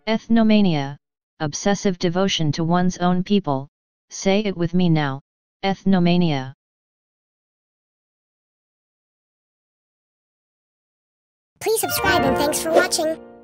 Ethnomania, obsessive devotion to one's own people. Say it with me now. Ethnomania. Please subscribe and thanks for watching.